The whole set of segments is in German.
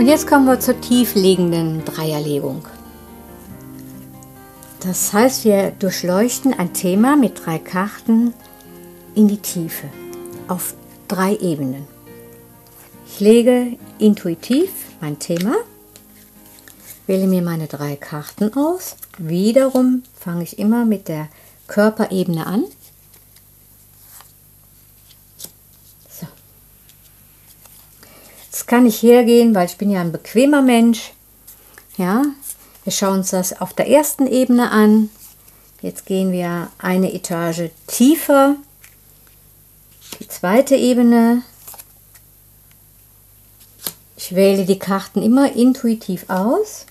Und jetzt kommen wir zur tiefliegenden Dreierlegung. Das heißt, wir durchleuchten ein Thema mit 3 Karten in die Tiefe, auf 3 Ebenen. Ich lege intuitiv mein Thema, wähle mir meine 3 Karten aus. Wiederum fange ich immer mit der Körperebene an. So. Jetzt kann ich hergehen, weil ich bin ja ein bequemer Mensch. Ja, wir schauen uns das auf der ersten Ebene an. Jetzt gehen wir eine Etage tiefer. Die zweite Ebene. Ich wähle die Karten immer intuitiv aus.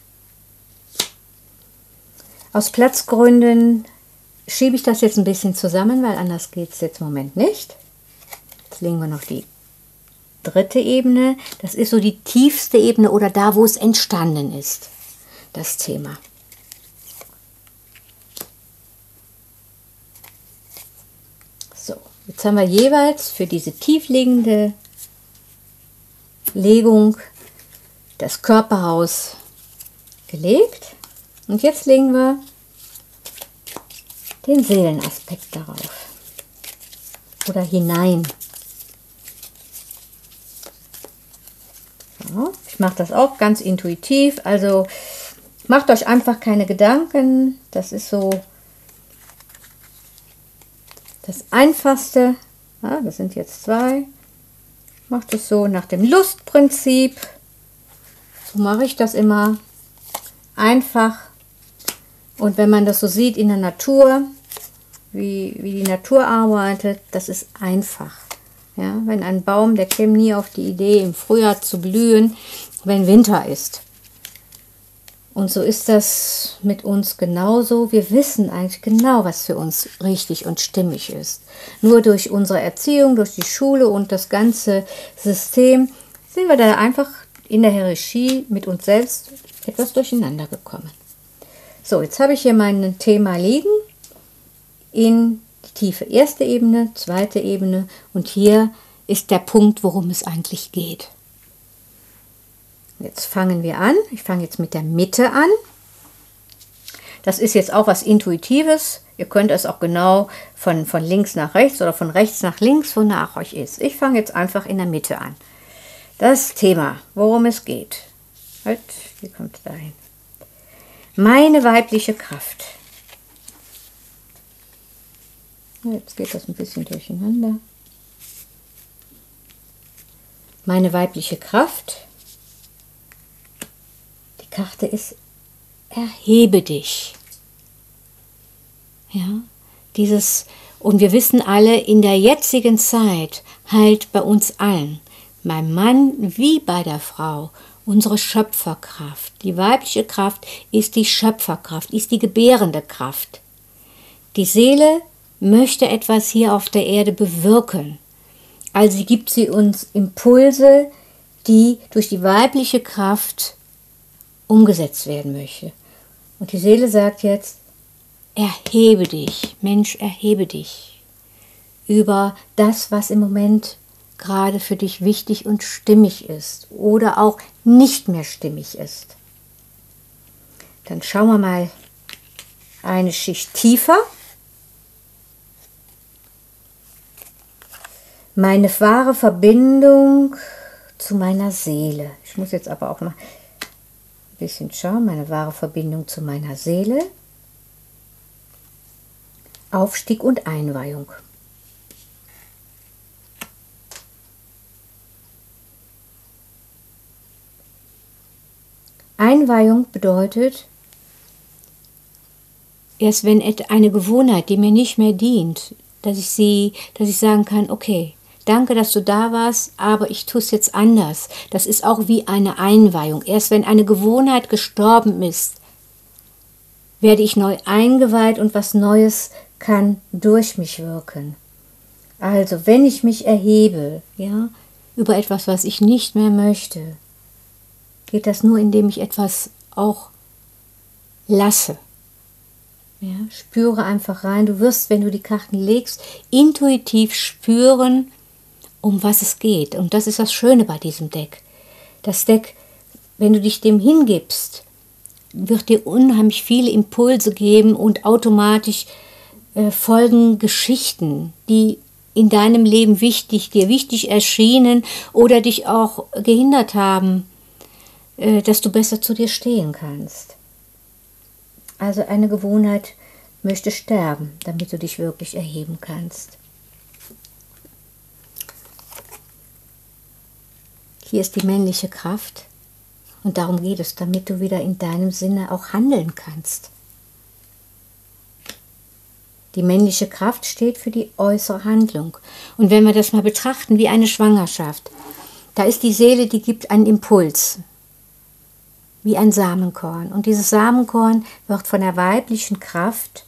Aus Platzgründen schiebe ich das jetzt ein bisschen zusammen, weil anders geht es jetzt im Moment nicht. Jetzt legen wir noch die dritte Ebene. Das ist so die tiefste Ebene oder da, wo es entstanden ist, das Thema. So, jetzt haben wir jeweils für diese tiefliegende Legung das Körperhaus gelegt. Und jetzt legen wir den Seelenaspekt darauf oder hinein. So, ich mache das auch ganz intuitiv, also macht euch einfach keine Gedanken, das ist so das Einfachste. Ja, das sind jetzt 2. Macht es so nach dem Lustprinzip. So mache ich das immer einfach. Und wenn man das so sieht in der Natur, wie die Natur arbeitet, das ist einfach. Ja, wenn ein Baum, der käme nie auf die Idee, im Frühjahr zu blühen, wenn Winter ist. Und so ist das mit uns genauso. Wir wissen eigentlich genau, was für uns richtig und stimmig ist. Nur durch unsere Erziehung, durch die Schule und das ganze System sind wir da einfach in der Hierarchie mit uns selbst etwas durcheinander gekommen. So, jetzt habe ich hier mein Thema liegen in die tiefe erste Ebene, zweite Ebene und hier ist der Punkt, worum es eigentlich geht. Jetzt fangen wir an. Ich fange jetzt mit der Mitte an. Das ist jetzt auch was Intuitives. Ihr könnt es auch genau von links nach rechts oder von rechts nach links, wonach euch ist. Ich fange jetzt einfach in der Mitte an. Das Thema, worum es geht. Halt, wie kommt es dahin? Meine weibliche Kraft. Jetzt geht das ein bisschen durcheinander. Meine weibliche Kraft. Die Karte ist erhebe dich. Ja, und wir wissen alle, in der jetzigen Zeit heilt bei uns allen, beim Mann wie bei der Frau, unsere Schöpferkraft. Die weibliche Kraft ist die Schöpferkraft, ist die gebärende Kraft. Die Seele möchte etwas hier auf der Erde bewirken. Also gibt sie uns Impulse, die durch die weibliche Kraft umgesetzt werden möchte. Und die Seele sagt jetzt, erhebe dich, Mensch, erhebe dich über das, was im Moment gerade für dich wichtig und stimmig ist oder auch nicht mehr stimmig ist. Dann schauen wir mal eine Schicht tiefer. Meine wahre Verbindung zu meiner Seele. Ich muss jetzt aber auch mal ein bisschen schauen. Meine wahre Verbindung zu meiner Seele. Aufstieg und Einweihung. Einweihung bedeutet, erst wenn eine Gewohnheit, die mir nicht mehr dient, dass ich sagen kann, okay, danke, dass du da warst, aber ich tue es jetzt anders. Das ist auch wie eine Einweihung. Erst wenn eine Gewohnheit gestorben ist, werde ich neu eingeweiht und was Neues kann durch mich wirken. Also, wenn ich mich erhebe, ja, über etwas, was ich nicht mehr möchte, geht das nur, indem ich etwas auch lasse. Ja, spüre einfach rein. Du wirst, wenn du die Karten legst, intuitiv spüren, um was es geht. Und das ist das Schöne bei diesem Deck. Das Deck wenn du dich dem hingibst, wird dir unheimlich viele Impulse geben und automatisch folgen Geschichten, die in deinem Leben dir wichtig erschienen oder dich auch gehindert haben, dass du besser zu dir stehen kannst. Also eine Gewohnheit möchte sterben, damit du dich wirklich erheben kannst. Hier ist die männliche Kraft und darum geht es, damit du wieder in deinem Sinne auch handeln kannst. Die männliche Kraft steht für die äußere Handlung. Und wenn wir das mal betrachten wie eine Schwangerschaft, da ist die Seele, die gibt einen Impuls, wie ein Samenkorn. Und dieses Samenkorn wird von der weiblichen Kraft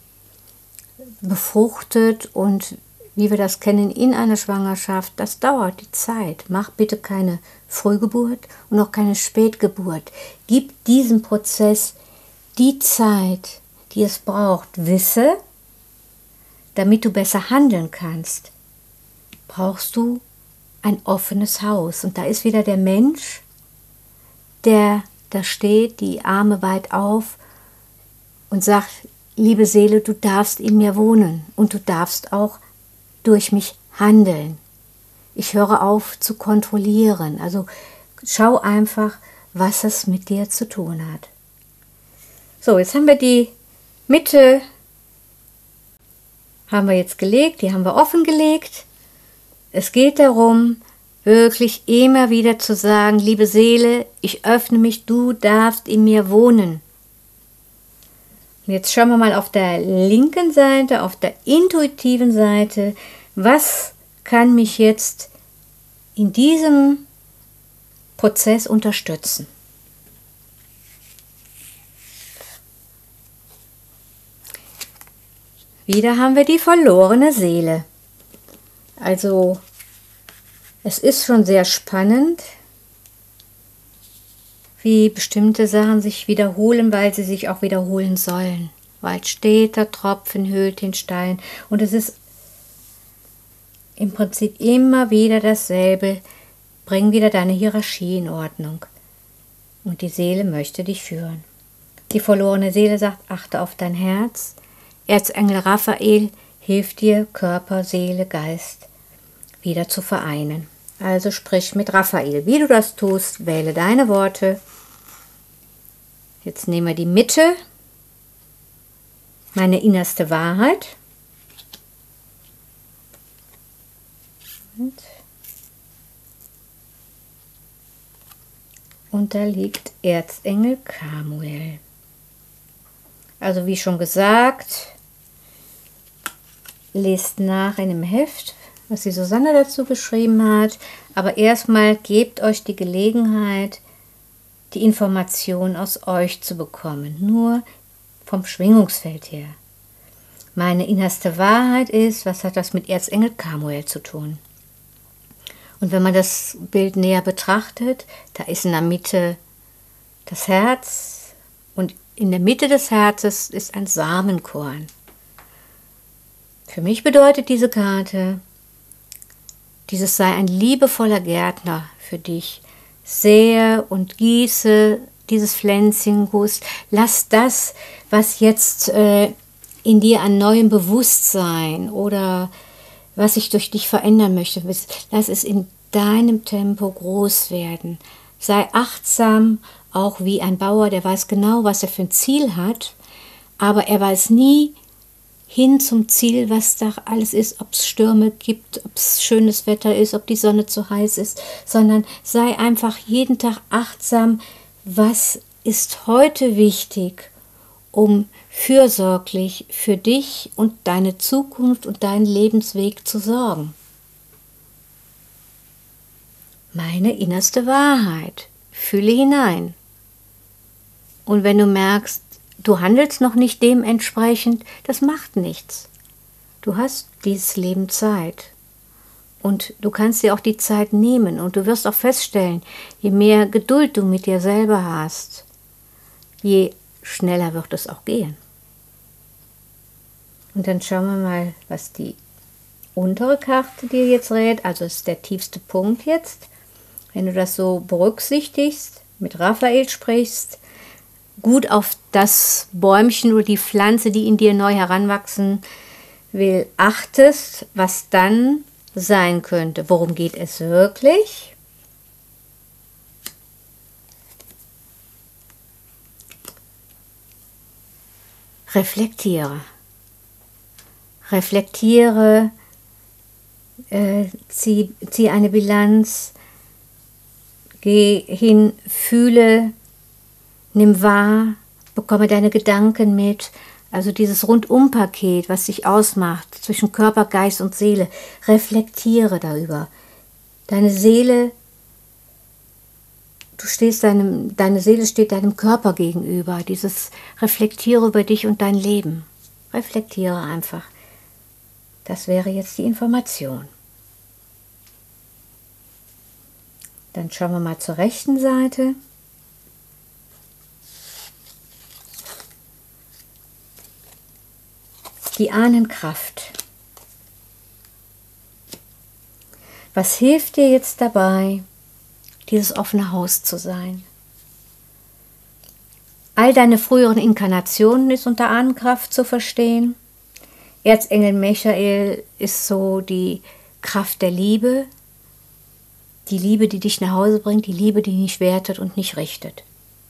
befruchtet und wie wir das kennen in einer Schwangerschaft, das dauert die Zeit. Mach bitte keine Frühgeburt und auch keine Spätgeburt. Gib diesem Prozess die Zeit, die es braucht. Wisse, damit du besser handeln kannst, brauchst du ein offenes Haus. Und da ist wieder der Mensch, der da steht, die Arme weit auf und sagt, liebe Seele, du darfst in mir wohnen und du darfst auch durch mich handeln. Ich höre auf zu kontrollieren. Also schau einfach, was es mit dir zu tun hat. So, jetzt haben wir die Mitte haben wir jetzt gelegt, die haben wir offen gelegt. Es geht darum, wirklich immer wieder zu sagen, liebe Seele, ich öffne mich, du darfst in mir wohnen. Und jetzt schauen wir mal auf der linken Seite, auf der intuitiven Seite, was kann mich jetzt in diesem Prozess unterstützen. Wieder haben wir die verlorene Seele. Also es ist schon sehr spannend, wie bestimmte Sachen sich wiederholen, weil sie sich auch wiederholen sollen. Weil steter Tropfen höhlt den Stein. Und es ist im Prinzip immer wieder dasselbe. Bring wieder deine Hierarchie in Ordnung. Und die Seele möchte dich führen. Die verlorene Seele sagt, achte auf dein Herz. Erzengel Raphael hilft dir, Körper, Seele, Geist wieder zu vereinen. Also sprich mit Raphael. Wie du das tust, wähle deine Worte. Jetzt nehmen wir die Mitte, meine innerste Wahrheit. Und da liegt Erzengel Chamuel. Also wie schon gesagt, lest nach in dem Heft, was die Susanne dazu geschrieben hat. Aber erstmal gebt euch die Gelegenheit, die Information aus euch zu bekommen. Nur vom Schwingungsfeld her. Meine innerste Wahrheit ist, was hat das mit Erzengel Chamuel zu tun? Und wenn man das Bild näher betrachtet, da ist in der Mitte das Herz und in der Mitte des Herzens ist ein Samenkorn. Für mich bedeutet diese Karte, dieses sei ein liebevoller Gärtner für dich. Sähe und gieße dieses Pflänzchen, lass das, was jetzt in dir an neuem Bewusstsein oder was sich durch dich verändern möchte, lass es in deinem Tempo groß werden. Sei achtsam, auch wie ein Bauer, der weiß genau, was er für ein Ziel hat, aber er weiß nie hin zum Ziel, was da alles ist, ob es Stürme gibt, ob es schönes Wetter ist, ob die Sonne zu heiß ist, sondern sei einfach jeden Tag achtsam, was ist heute wichtig, um fürsorglich für dich und deine Zukunft und deinen Lebensweg zu sorgen. Meine innerste Wahrheit. Fühle hinein. Und wenn du merkst, du handelst noch nicht dementsprechend, das macht nichts. Du hast dieses Leben Zeit. Und du kannst dir auch die Zeit nehmen. Und du wirst auch feststellen, je mehr Geduld du mit dir selber hast, je schneller wird es auch gehen. Und dann schauen wir mal, was die untere Karte dir jetzt rät. Also ist der tiefste Punkt jetzt. Wenn du das so berücksichtigst, mit Raphael sprichst, gut auf das Bäumchen oder die Pflanze, die in dir neu heranwachsen will, achtest, was dann sein könnte. Worum geht es wirklich? Reflektiere. Reflektiere, zieh eine Bilanz, geh hin, fühle, nimm wahr, bekomme deine Gedanken mit. Also dieses Rundum-Paket, was dich ausmacht, zwischen Körper, Geist und Seele. Reflektiere darüber. Deine Seele, deine Seele steht deinem Körper gegenüber. Dieses Reflektiere über dich und dein Leben. Reflektiere einfach. Das wäre jetzt die Information. Dann schauen wir mal zur rechten Seite. Die Ahnenkraft. Was hilft dir jetzt dabei, dieses offene Haus zu sein? All deine früheren Inkarnationen ist unter Ahnenkraft zu verstehen. Erzengel Michael ist so die Kraft der Liebe, die Liebe, die dich nach Hause bringt, die Liebe, die nicht wertet und nicht richtet.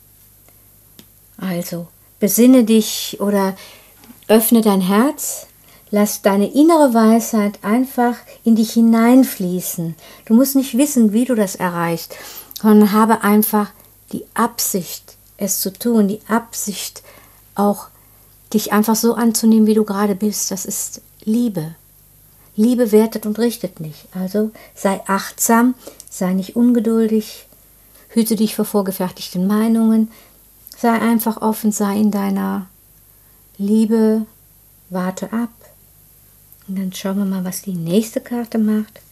Also, besinne dich oder öffne dein Herz, lass deine innere Weisheit einfach in dich hineinfließen. Du musst nicht wissen, wie du das erreichst, sondern habe einfach die Absicht, es zu tun, die Absicht auch, dich einfach so anzunehmen, wie du gerade bist. Das ist Liebe. Liebe wertet und richtet nicht. Also sei achtsam, sei nicht ungeduldig, hüte dich vor vorgefertigten Meinungen, sei einfach offen, sei in deiner Liebe, warte ab. Und dann schauen wir mal, was die nächste Karte macht.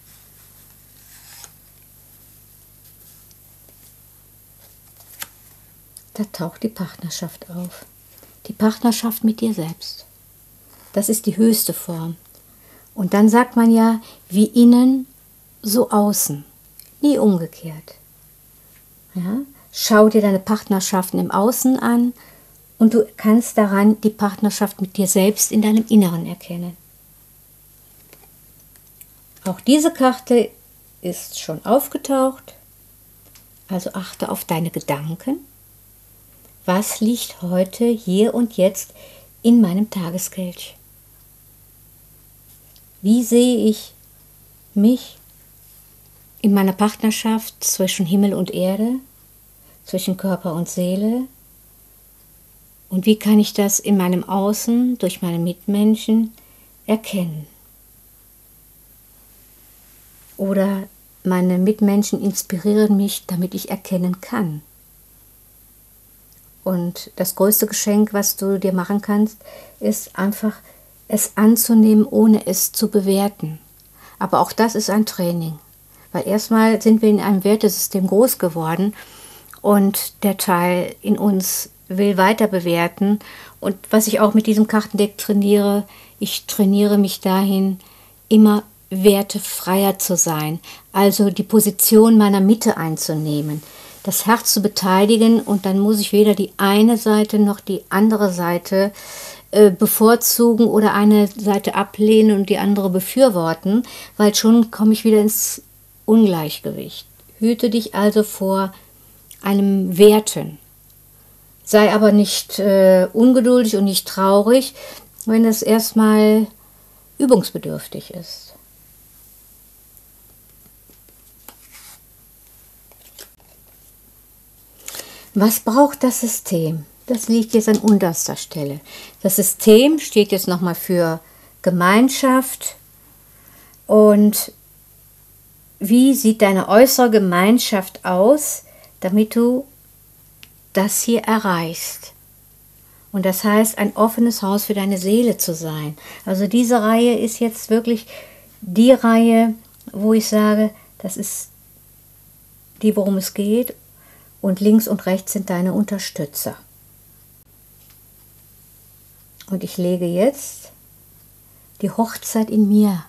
Da taucht die Partnerschaft auf. Die Partnerschaft mit dir selbst. Das ist die höchste Form. Und dann sagt man ja, wie innen, so außen. Nie umgekehrt. Ja? Schau dir deine Partnerschaften im Außen an und du kannst daran die Partnerschaft mit dir selbst in deinem Inneren erkennen. Auch diese Karte ist schon aufgetaucht. Also achte auf deine Gedanken. Was liegt heute, hier und jetzt in meinem Tageskelch? Wie sehe ich mich in meiner Partnerschaft zwischen Himmel und Erde, zwischen Körper und Seele? Und wie kann ich das in meinem Außen durch meine Mitmenschen erkennen? Oder meine Mitmenschen inspirieren mich, damit ich erkennen kann. Und das größte Geschenk, was du dir machen kannst, ist einfach es anzunehmen, ohne es zu bewerten. Aber auch das ist ein Training. Weil erstmal sind wir in einem Wertesystem groß geworden und der Teil in uns will weiter bewerten. Und was ich auch mit diesem Kartendeck trainiere, ich trainiere mich dahin, immer wertefreier zu sein. Also die Position meiner Mitte einzunehmen. Das Herz zu beteiligen und dann muss ich weder die eine Seite noch die andere Seite bevorzugen oder eine Seite ablehnen und die andere befürworten, weil schon komme ich wieder ins Ungleichgewicht. Hüte dich also vor einem Werten. Sei aber nicht ungeduldig und nicht traurig, wenn es erstmal übungsbedürftig ist. Was braucht das System? Das liegt jetzt an unterster Stelle. Das System steht jetzt nochmal für Gemeinschaft. Und wie sieht deine äußere Gemeinschaft aus, damit du das hier erreichst? Und das heißt, ein offenes Haus für deine Seele zu sein. Also diese Reihe ist jetzt wirklich die Reihe, wo ich sage, das ist die, worum es geht. Und links und rechts sind deine Unterstützer. Und ich lege jetzt die Hochzeit in mir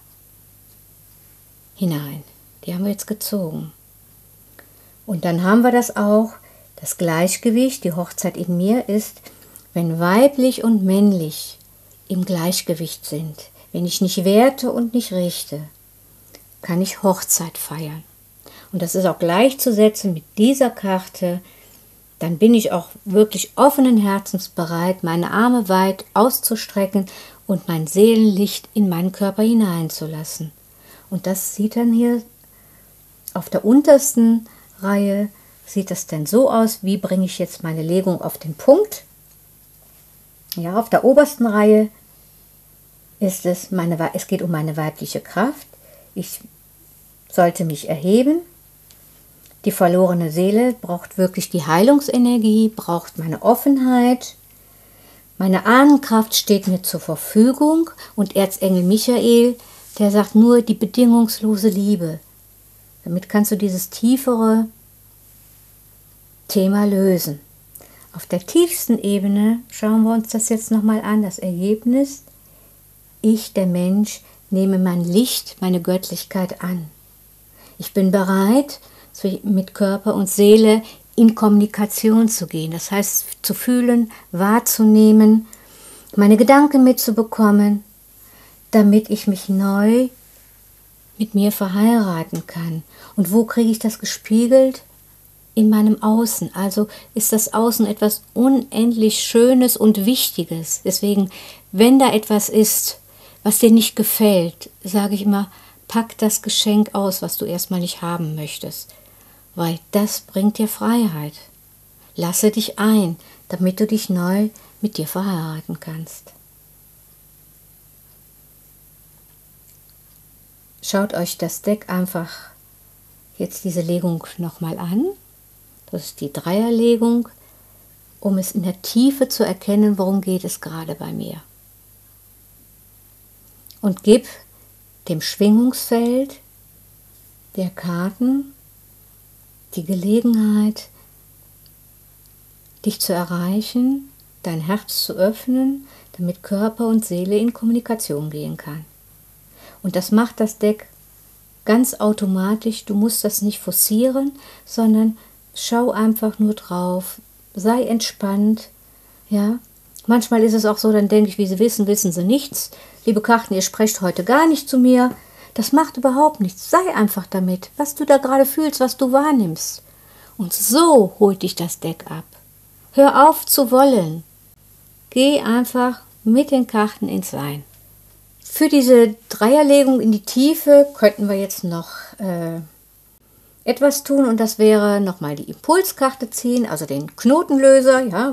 hinein. Die haben wir jetzt gezogen. Und dann haben wir das auch, Das Gleichgewicht, die Hochzeit in mir ist, wenn weiblich und männlich im Gleichgewicht sind, wenn ich nicht werte und nicht richte, kann ich Hochzeit feiern. Und das ist auch gleichzusetzen mit dieser Karte. Dann bin ich auch wirklich offenen Herzens bereit, meine Arme weit auszustrecken und mein Seelenlicht in meinen Körper hineinzulassen. Und das sieht dann hier auf der untersten Reihe, sieht das denn so aus, wie bringe ich jetzt meine Legung auf den Punkt. Ja, auf der obersten Reihe ist es geht um meine weibliche Kraft. Ich sollte mich erheben. Die verlorene Seele braucht wirklich die Heilungsenergie, braucht meine Offenheit. Meine Ahnenkraft steht mir zur Verfügung und Erzengel Michael, der sagt nur die bedingungslose Liebe. Damit kannst du dieses tiefere Thema lösen. Auf der tiefsten Ebene schauen wir uns das jetzt nochmal an, das Ergebnis. Ich, der Mensch, nehme mein Licht, meine Göttlichkeit an. Ich bin bereit, mit Körper und Seele in Kommunikation zu gehen. Das heißt, zu fühlen, wahrzunehmen, meine Gedanken mitzubekommen, damit ich mich neu mit mir verheiraten kann. Und wo kriege ich das gespiegelt? In meinem Außen. Also ist das Außen etwas unendlich Schönes und Wichtiges. Deswegen, wenn da etwas ist, was dir nicht gefällt, sage ich immer, pack das Geschenk aus, was du erstmal nicht haben möchtest. Weil das bringt dir Freiheit. Lasse dich ein, damit du dich neu mit dir verheiraten kannst. Schaut euch das Deck einfach jetzt diese Legung nochmal an. Das ist die Dreierlegung, um es in der Tiefe zu erkennen, worum geht es gerade bei mir. Und gib dem Schwingungsfeld der Karten die Gelegenheit, dich zu erreichen, dein Herz zu öffnen, damit Körper und Seele in Kommunikation gehen kann. Und das macht das Deck ganz automatisch. Du musst das nicht forcieren, sondern schau einfach nur drauf, sei entspannt. Ja? Manchmal ist es auch so, dann denke ich, wie Sie wissen, wissen Sie nichts. Liebe Karten, ihr sprecht heute gar nicht zu mir. Das macht überhaupt nichts. Sei einfach damit, was du da gerade fühlst, was du wahrnimmst. Und so holt dich das Deck ab. Hör auf zu wollen. Geh einfach mit den Karten ins Sein. Für diese Dreierlegung in die Tiefe könnten wir jetzt noch etwas tun, und das wäre nochmal die Impulskarte ziehen, also den Knotenlöser, ja,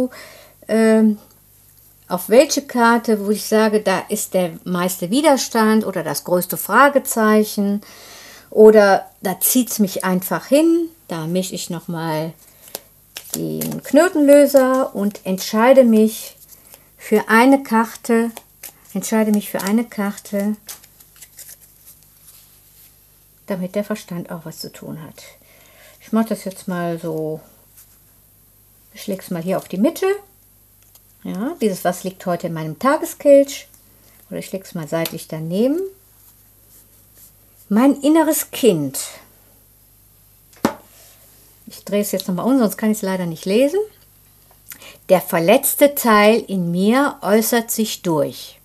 auf welche Karte, wo ich sage, da ist der meiste Widerstand oder das größte Fragezeichen oder da zieht es mich einfach hin, da mische ich nochmal den Knotenlöser und entscheide mich für eine Karte, damit der Verstand auch was zu tun hat. Ich mache das jetzt mal so, ich lege es mal hier auf die Mitte. Ja, dieses Was liegt heute in meinem Tageskelch. Oder ich lege es mal seitlich daneben. Mein inneres Kind. Ich drehe es jetzt nochmal um, sonst kann ich es leider nicht lesen. Der verletzte Teil in mir äußert sich durch.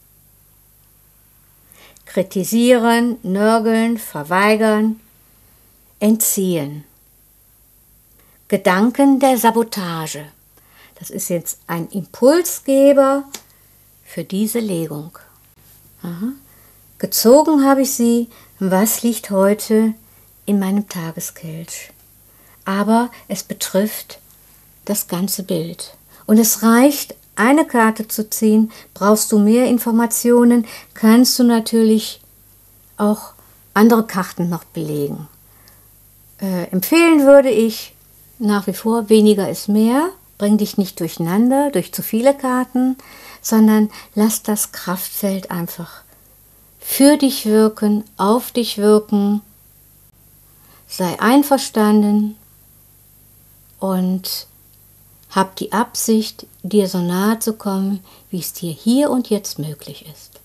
Kritisieren, nörgeln, verweigern, entziehen. Gedanken der Sabotage. Das ist jetzt ein Impulsgeber für diese Legung. Aha. Gezogen habe ich sie, was liegt heute in meinem Tageskelch. Aber es betrifft das ganze Bild. Und es reicht, eine Karte zu ziehen. Brauchst du mehr Informationen, kannst du natürlich auch andere Karten noch belegen. Empfehlen würde ich nach wie vor, weniger ist mehr. Bring dich nicht durcheinander durch zu viele Karten, sondern lass das Kraftfeld einfach für dich wirken, auf dich wirken. Sei einverstanden und hab die Absicht, dir so nahe zu kommen, wie es dir hier und jetzt möglich ist.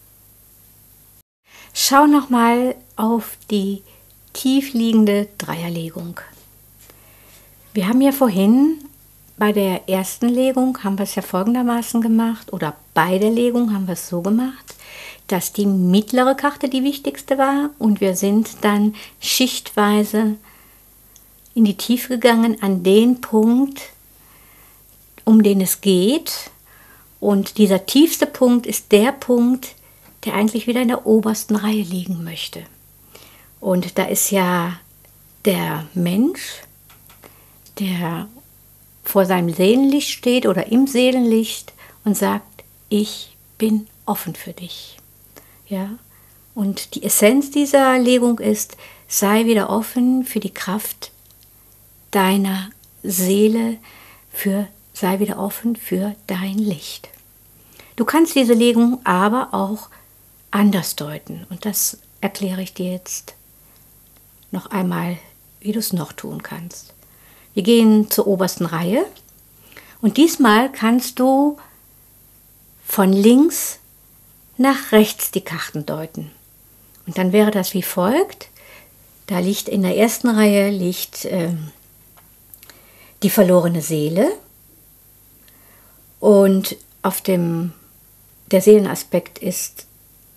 Schau nochmal auf die tiefliegende Dreierlegung. Wir haben ja vorhin bei der ersten Legung haben wir es ja folgendermaßen gemacht, oder bei der Legung haben wir es so gemacht, dass die mittlere Karte die wichtigste war und wir sind dann schichtweise in die Tiefe gegangen an den Punkt, um den es geht. Und dieser tiefste Punkt ist der Punkt, der eigentlich wieder in der obersten Reihe liegen möchte. Und da ist ja der Mensch, der vor seinem Seelenlicht steht oder im Seelenlicht und sagt, ich bin offen für dich. Ja? Und die Essenz dieser Legung ist, sei wieder offen für die Kraft deiner Seele, sei wieder offen für dein Licht. Du kannst diese Legung aber auch anders deuten und das erkläre ich dir jetzt noch einmal, wie du es noch tun kannst. Wir gehen zur obersten Reihe und diesmal kannst du von links nach rechts die Karten deuten. Und dann wäre das wie folgt. Da liegt in der ersten Reihe die verlorene Seele und der Seelenaspekt ist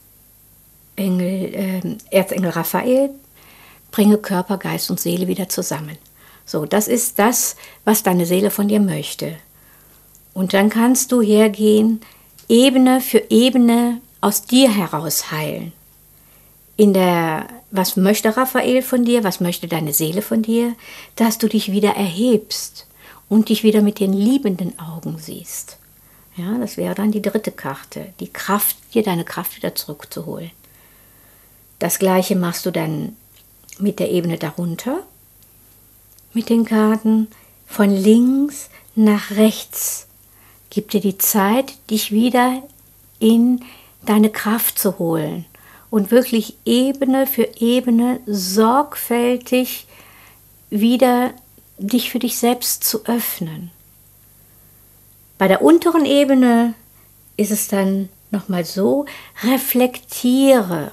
Erzengel Raphael, bringe Körper, Geist und Seele wieder zusammen. So, das ist das, was deine Seele von dir möchte. Und dann kannst du hergehen, Ebene für Ebene aus dir heraus heilen. Was möchte Raphael von dir, was möchte deine Seele von dir? Dass du dich wieder erhebst und dich wieder mit den liebenden Augen siehst. Ja, das wäre dann die dritte Karte, die Kraft, dir deine Kraft wieder zurückzuholen. Das gleiche machst du dann mit der Ebene darunter, mit den Karten von links nach rechts. Gib dir die Zeit, dich wieder in deine Kraft zu holen und wirklich Ebene für Ebene sorgfältig wieder dich für dich selbst zu öffnen. Bei der unteren Ebene ist es dann nochmal so, reflektiere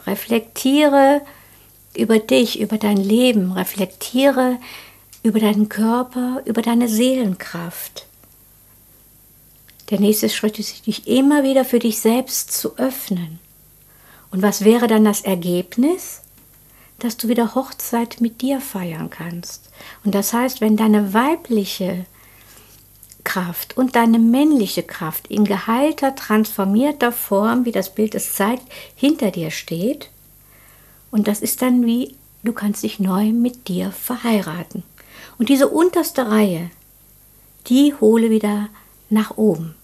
über dich, über dein Leben, reflektiere über deinen Körper, über deine Seelenkraft. Der nächste Schritt ist, dich immer wieder für dich selbst zu öffnen. Und was wäre dann das Ergebnis? Dass du wieder Hochzeit mit dir feiern kannst. Und das heißt, wenn deine weibliche Kraft und deine männliche Kraft in geheilter, transformierter Form, wie das Bild es zeigt, hinter dir steht, und das ist dann wie, du kannst dich neu mit dir verheiraten. Und diese unterste Reihe, die hole wieder nach oben.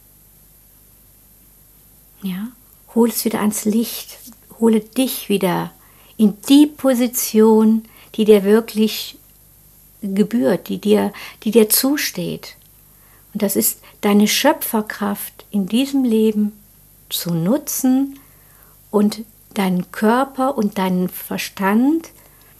Ja, hol es wieder ans Licht, hole dich wieder in die Position, die dir wirklich gebührt, die dir zusteht. Und das ist deine Schöpferkraft in diesem Leben zu nutzen und deinen Körper und deinen Verstand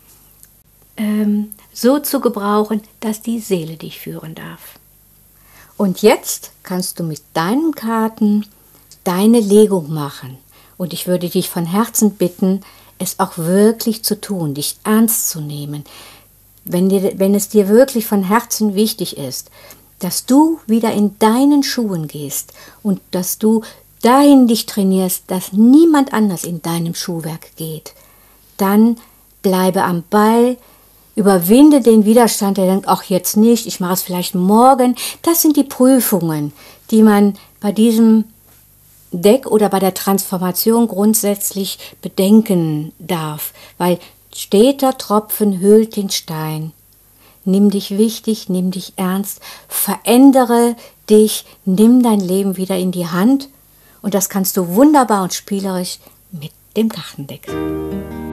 so zu gebrauchen, dass die Seele dich führen darf. Und jetzt kannst du mit deinen Karten deine Legung machen. Und ich würde dich von Herzen bitten, es auch wirklich zu tun, dich ernst zu nehmen. Wenn es dir wirklich von Herzen wichtig ist, dass du wieder in deinen Schuhen gehst und dass du dahin dich trainierst, dass niemand anders in deinem Schuhwerk geht, dann bleibe am Ball, überwinde den Widerstand, der denkt, ach jetzt nicht, ich mache es vielleicht morgen. Das sind die Prüfungen, die man bei diesem Deck oder bei der Transformation grundsätzlich bedenken darf, weil steter Tropfen höhlt den Stein. Nimm dich wichtig, nimm dich ernst, verändere dich, nimm dein Leben wieder in die Hand und das kannst du wunderbar und spielerisch mit dem Kartendeck.